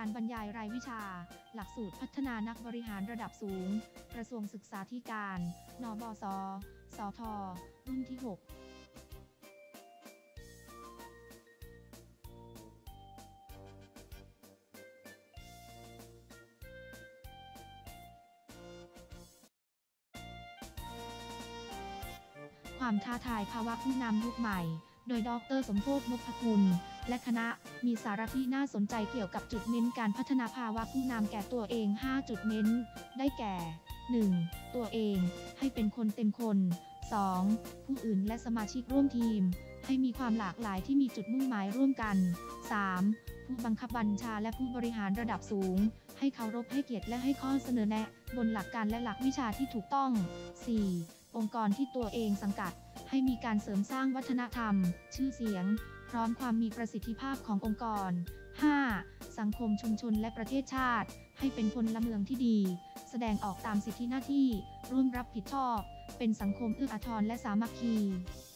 การบรรยายรายวิชา หลักสูตรพัฒนานักบริหารระดับสูง กระทรวงศึกษาธิการ นบศ. สท. รุ่นที่ 6ความท้าทายภาวะผู้นำยุคใหม่ โดยดร.สมโภช นพคุณ และคณะ มีสาระที่น่าสนใจเกี่ยวกับจุดเน้นการพัฒนาภาวะผู้นำแก่ตัวเอง 5 จุดเน้น ได้แก่ 1. ตัวเอง ให้เป็นคนเต็มคน 2. ผู้อื่นและสมาชิกร่วมทีม ให้มีความหลากหลายที่มีจุดมุ่งหมายร่วมกัน 3. ผู้บังคับบัญชาและผู้บริหารระดับสูง ให้เคารพให้เกียรติและให้ข้อเสนอแนะ บนหลักการและหลักวิชาที่ถูกต้อง 4. องค์กรที่ตัวเองสังกัด ให้มีการเสริมสร้างวัฒนธรรม ชื่อเสียง พร้อมความมีประสิทธิภาพขององค์กร 5. สังคมชุมชนและประเทศชาติ ให้เป็นพลเมืองที่ดี แสดงออกตามสิทธิหน้าที่ ร่วมรับผิดชอบ เป็นสังคมเอื้ออาทรและสามัคคี